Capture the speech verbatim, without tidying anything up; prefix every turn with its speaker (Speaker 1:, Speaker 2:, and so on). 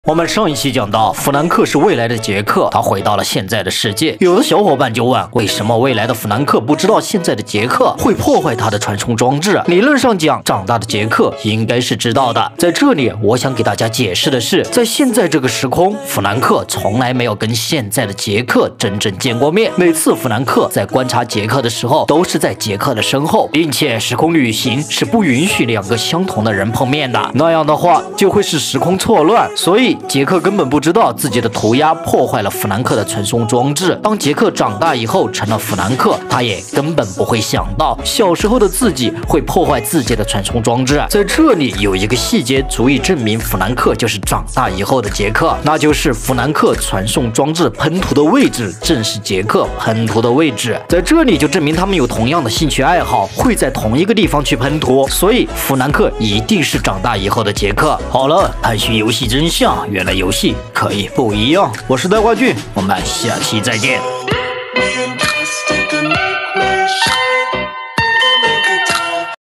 Speaker 1: 我们上一期讲到，弗兰克是未来的杰克，他回到了现在的世界。有的小伙伴就问，为什么未来的弗兰克不知道现在的杰克会破坏他的传送装置？理论上讲，长大的杰克应该是知道的。在这里，我想给大家解释的是，在现在这个时空，弗兰克从来没有跟现在的杰克真正见过面。每次弗兰克在观察杰克的时候，都是在杰克的身后，并且时空旅行是不允许两个相同的人碰面的，那样的话就会使时空错乱。所以杰克根本不知道自己的涂鸦破坏了弗兰克的传送装置。当杰克长大以后成了弗兰克，他也根本不会想到小时候的自己会破坏自己的传送装置。在这里有一个细节足以证明弗兰克就是长大以后的杰克，那就是弗兰克传送装置喷涂的位置正是杰克喷涂的位置。在这里就证明他们有同样的兴趣爱好，会在同一个地方去喷涂，所以弗兰克一定是长大以后的杰克。好了，探寻游戏真相，原来游戏可以不一样。我是呆瓜俊，我们下期再见。